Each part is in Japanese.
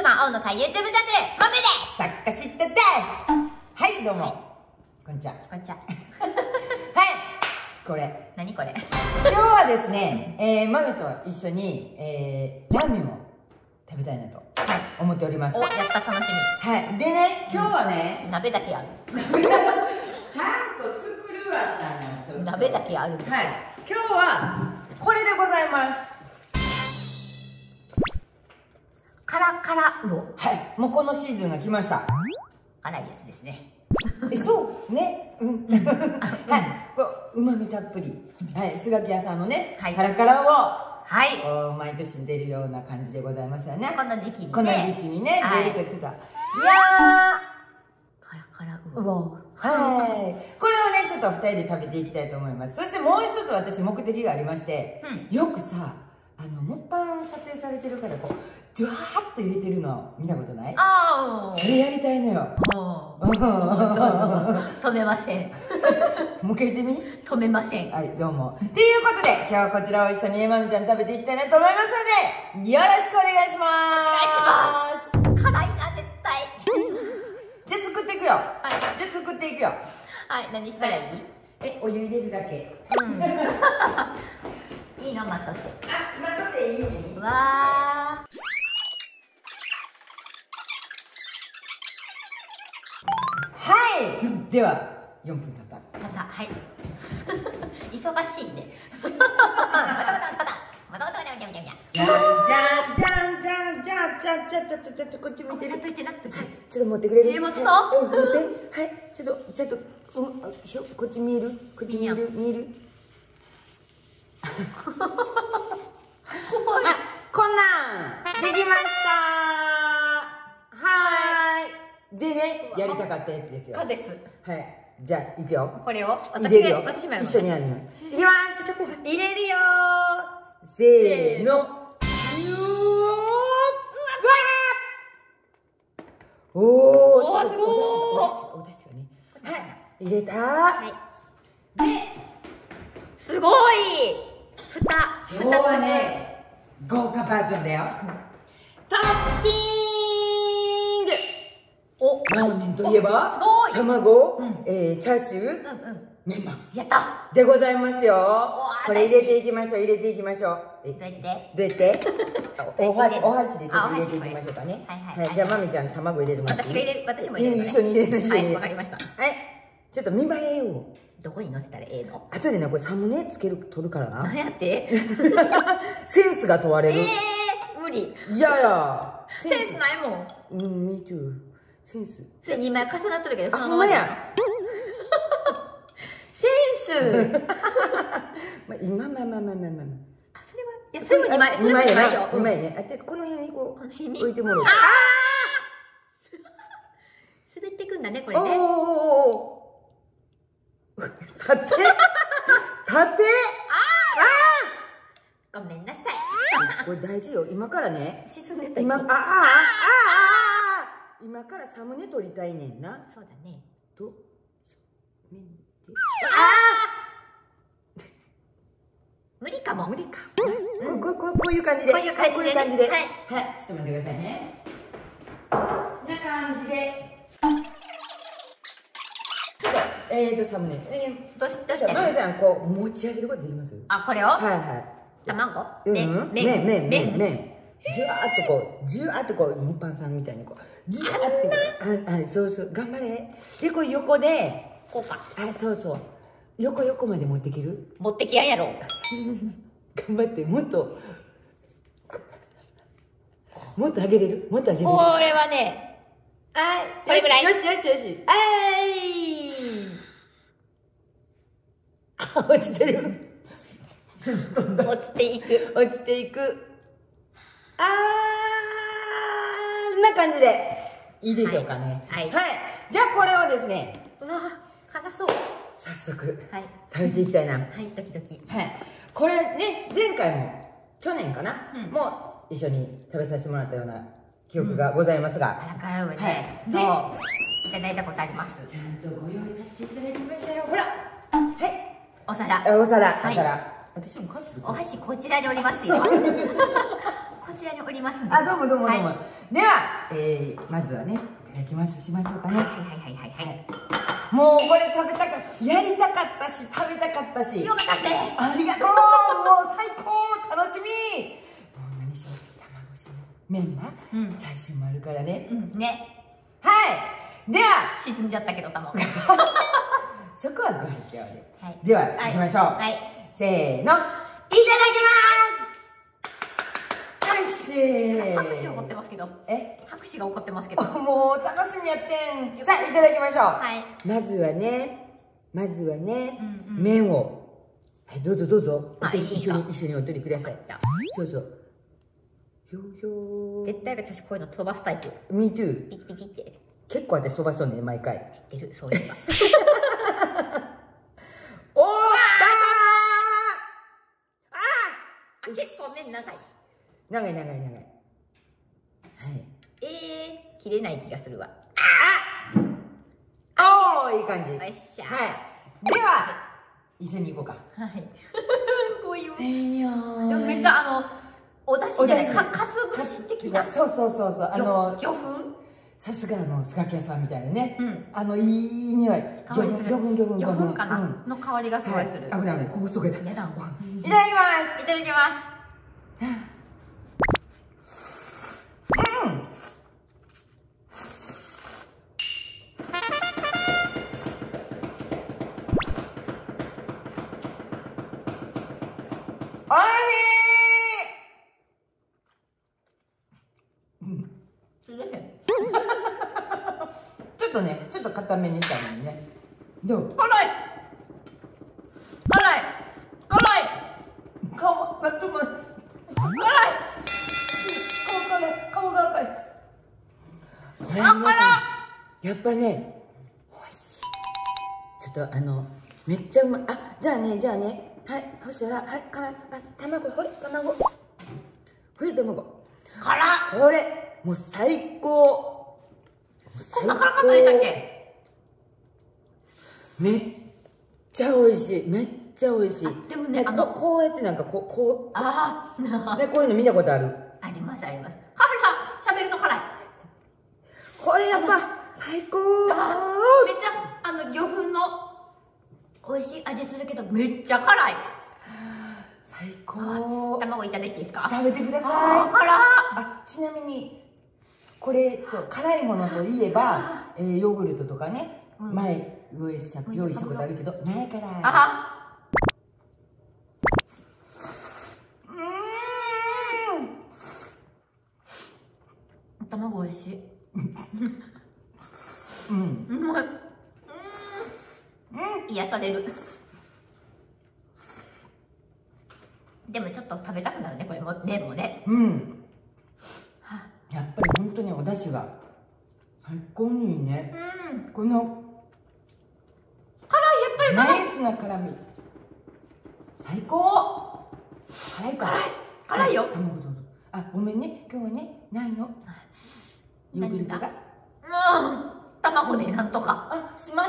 番青の会 YouTube チャンネル、まめです。 作家知ってです。はい、どうも。はい、こんにちは。 こんにちは。 はい、これ。 何これ。 今日はですね、まめと一緒に、ラーメンを食べたいなと思っております。 お、やった楽しみ。 はい。でね、今日はね、 鍋だけある。 ちゃんと作るわしたんや。 鍋だけあるんです。 はい。今日はこれでございます。 カラカラウオ。 はい。もうこのシーズンが来ました。 辛いやつですね。 そうね。うん。はい。こう旨味たっぷり。はい。スガキ屋さんのね、カラカラを。 はい。 毎年出るような感じでございますよね。 この時期にね。 この時期にね、出るとちょっと。いやー。 カラカラウオ。 はい。これをね、ちょっと2人で食べていきたいと思います。そしてもう一つ私目的がありまして、よくさ、モッパン撮影されてるからこうジュワーッと入れてるの見たことない？ ああ、 それやりたいのよ。 止めません。 もう一回言ってみ？ 止めません。 はい、どうも。ということで今日はこちらを一緒にまみちゃん食べていきたいなと思いますので、よろしくお願いします。 お願いします。辛いな絶対。 じゃあ作っていくよ。はい。じゃあ作っていくよ。 はい、何したらいい？ お湯入れるだけ。 いいの待っとって。 あ、待っとっていい？ わー。 はい。では4分経った。 はい。忙しいね。またじゃんこっち見てる。ちょっと持ってくれる？ 持つの？ 持って。はい。ちょっとこっち見える？こっち見える？こんなんできました。はい。でね、やりたかったやつですよ。 そうです。 はい。じゃあいくよ。 これを入れるよ。 私も一緒にやるの。いきます。入れるよ。せーの。おー、 すごい。 お出汁がね。はい。入れた。はい。 ですごい。 今日はね、豪華バージョンだよ。トッピング。ラーメンといえば卵、チャーシュー、メンマ。やった。でございますよ。これ入れていきましょう。どうやって？お箸でちょっと入れていきましょうかね。はい。じゃあまみちゃん卵入れるもらっていい？ 私も入れる。 一緒に入れる。 はい、わかりました。 はい。ちょっと見栄えを。 どこに乗せたらええの？ 後でね、これサムネ取るからな。 何やって？ センスが問われる。 無理。 いや。 センスないもん。 me too。センス。 2枚重なっとるけど、 そのままや。 センス。 まあ、 それは、いや、それも2枚。 2枚やな。2枚ね。この辺にこう、置いてもらう。 滑ってくんだね、これね。 立って。 ごめんなさい。 これ大事よ。今からね。 沈んでた。 今からサムネ撮りたいねんな。 そうだね。無理かも。 こういう感じで。はい。ちょっと待ってくださいね。こんな感じで。サムネ。 どうしてまみちゃん、こう、持ち上げることできます？ これを？ はい。 卵？ 麺。じゅわーっとこう、モッパンさんみたいにこう、じゅわーって。そう。頑張れ。で、こう横で。 こうか。 そう。横まで持っていける？ 持ってきやんやろ。 頑張って、もっと上げれる？これはね。これぐらい。 よし。落ちてる。 落ちていく。 こんな感じでいいでしょうかね。はい。じゃあこれをですね。 うわ、辛そう。 早速食べていきたいな。 はい、ドキドキ。 はい。これね、前回も去年かな、もう一緒に食べさせてもらったような記憶がございますが。 カラカラウエね。そう。いただいたことあります。 ちゃんとご用意させていただきましたよ。ほら。はい。 お皿。 お皿。私もお箸。 お箸こちらにおりますよ。 こちらにおりますんで。 あ、どうもどうもどうも。 はいでは、まずはね、いただきますしましょうかね。 はい。 もうこれ食べたかった、やりたかったし、食べたかったし。 よかったね。 ありがとう。もう最高、楽しみ。もう何しろ卵しのメンマ、チャーシューもあるからね。 ね。 はい。では沈んじゃったけど卵。 そこはご愛嬌で。 はい。 では行きましょう。 はい。 せーの。いただきます。よし。 拍手起こってますけど。拍手が起こってますけど。 もう楽しみやってん。さあいただきましょう。 はい。 まずはね、麺を。はい、どうぞどうぞ。一緒にお取りください。そうそう。 絶対私こういうの飛ばすタイプ。 Me too。 ピチピチって。 結構私飛ばしとんねん、毎回。 知ってる、そういえば。 おー、 結構麺長い。 長い。はい。 切れない気がするわ。 おー、いい感じ。 よっしゃ。 はい。では、一緒に行こうか。 はい。こういう。 いいよー。 めっちゃお出汁じゃない、かつ節的な。 そう。 魚粉。 さすがスガキ屋さんみたいなね。 うん。 いい匂い。 魚粉かなの香りがすごいする。 危ない。こぼそけた。 やだ。 いただきます。 いただきます。 おいしい。ちょっと固めにしたのにね。どう？ 辛い。 顔がちょっと辛い。顔が赤い。これ皆さんやっぱね、おいしい。ちょっとめっちゃうまい。じゃあね。はい、そしたら、はい、辛い。卵、ほれ、卵。これ、もう最高。 こんな辛かったでしたっけ？ めっちゃ美味しい。 でもね、 こうやってなんかこうね、こういうの見たことある？ あります。辛い。喋るの辛い。 これやっぱ最高。 めっちゃ魚粉の美味しい味するけどめっちゃ辛い。 最高。 卵いただいていいですか？ 食べてください。 辛ちなみにこれと辛いものといえばヨーグルトとかね、前用意したことあるけどないから。 卵美味しい。 うまい。癒される。でもちょっと食べたくなるね、これも麺もね。 やっぱり本当にお出汁が最高にいいね。この辛い、やっぱりナイスな辛み最高。 辛いよ。 卵どうぞ。ごめんね、今日はねないのヨーグルトが。 卵でなんとか。 しまった。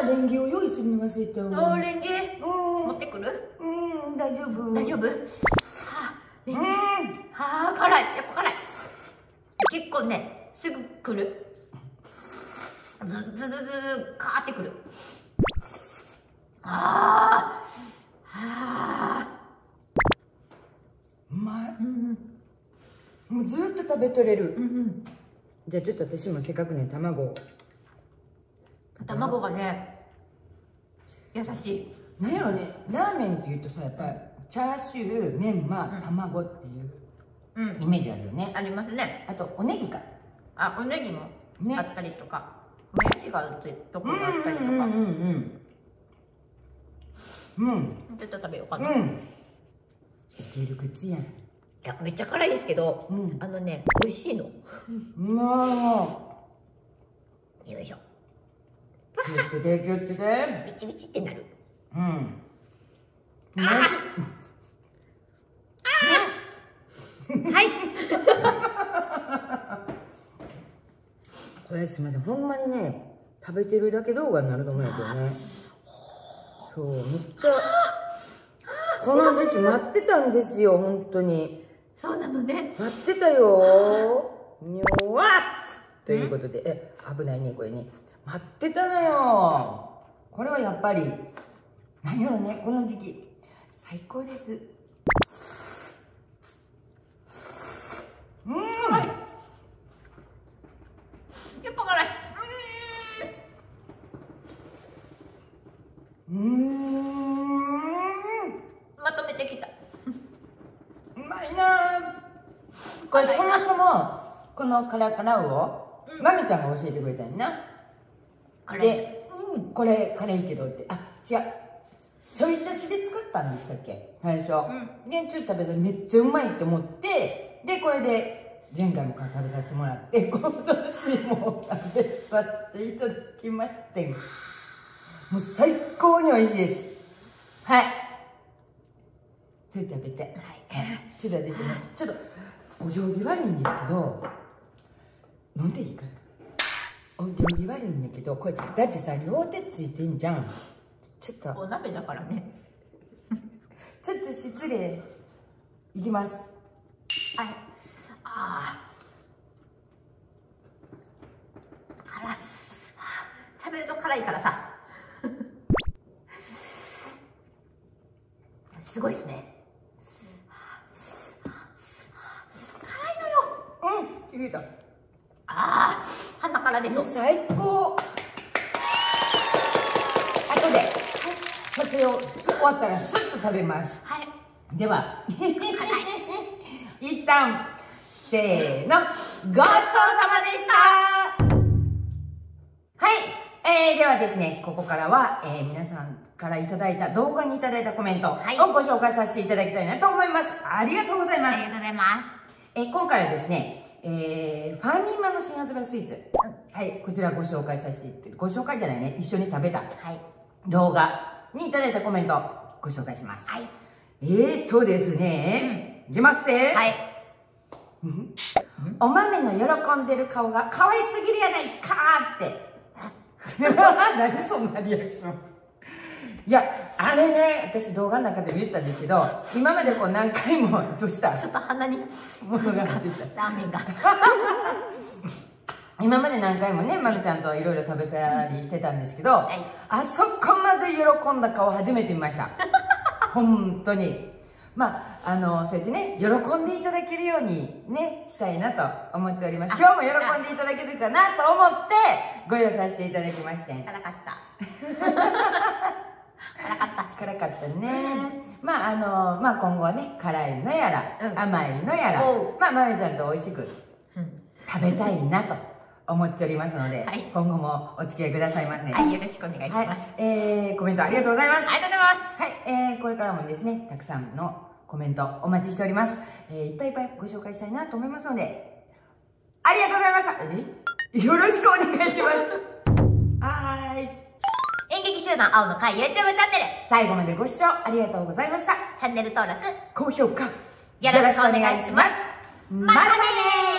レンゲを用意するの忘れた。 レンゲ持ってくる？ 大丈夫。 レンゲ。辛い。やっぱ辛い。結構ね、すぐ来る。ズカーってくる。 うまい。もうずっと食べとれる。じゃあちょっと私もせっかくね、 卵がね、優しい。 なんやろね、ラーメンっていうとさ、やっぱりチャーシュー、メンマ、卵っていうイメージあるよね。 ありますね。 あとおネギか。 おネギもあったりとか、もやしがあるところがあったりとか。ちょっと食べようかな。 いける口やん。 いや、めっちゃ辛いですけど、美味しいの。よいしょ。 気をつけて。 ビチビチってなる。はい。 これすみません、ほんまにね、食べてるだけ動画になると思うんやけどね。そう、めっちゃこの時期待ってたんですよ、本当に。 そうなのね。 待ってたよ。にょわっということで、危ないねこれね。待ってたのよ。これはやっぱり何やろね、この時期最高です。 はい。やっぱ辛い。まとめてきた。 うまいな。これそもそもこのカラカラウをまみちゃんが教えてくれたんやな。で、これ辛いけどって、あ、違う、ちょい足しで作ったんでしたっけ最初。でちょっと食べたらめっちゃうまいって思って、でこれで前回も食べさせてもらって、今年も食べさせていただきまして、もう最高に美味しいです。はい、それ食べて、ちょっとですね、ちょっとお行儀悪いんですけど、飲んでいいかな。お行儀悪いんだけど、これだってさ、両手ついてんじゃん。ちょっとお鍋だからね。 ちょっと失礼。いきます。 はい。辛い。食べると辛いからさ。すごいですね。辛いのよ。 言えた。 鼻から出そう。 最高。後で撮影を終わったらスッと食べます。 はい。 では一旦せーの、ごちそうさまでした。はい、ではですね、ここからは、皆さんからいただいた動画にいただいたコメントをご紹介させていただきたいなと思います。ありがとうございます。 ありがとうございます。 今回はですね、ファミマの新発売スイーツ、はい、こちらご紹介させて、ご紹介じゃないね、一緒に食べた動画にいただいたコメントをご紹介します。はい、ですね、いきますぜ。はい。お豆の喜んでる顔が可愛すぎるやないかーって。何そんなリアクション。いや、あれね、私動画の中でも言ったんですけど、今までこう何回も、どうした？ ちょっと鼻に物が入ってきた。 ラーメンが。 今まで何回もね、まみちゃんといろいろ食べたりしてたんですけど、あそこまで喜んだ顔初めて見ました。本当に。まあ、そうやってね、喜んでいただけるようにね、したいなと思っております。今日も喜んでいただけるかなと思って、ご用意させていただきまして。 辛かった。辛かった。 辛かったね。まあ、今後はね、辛いのやら、甘いのやら、まあ、まみちゃんと美味しく食べたいなと思っておりますので、今後もお付き合いくださいませ。 はい、よろしくお願いします。 コメントありがとうございます。 ありがとうございます。 はい、これからもですね、たくさんのコメントお待ちしております。いっぱいいっぱいご紹介したいなと思いますので、ありがとうございました。よろしくお願いします。はーい。 演劇集団青の会 YouTube チャンネル、 最後までご視聴ありがとうございました。 チャンネル登録、 高評価、 よろしくお願いします。 またねー。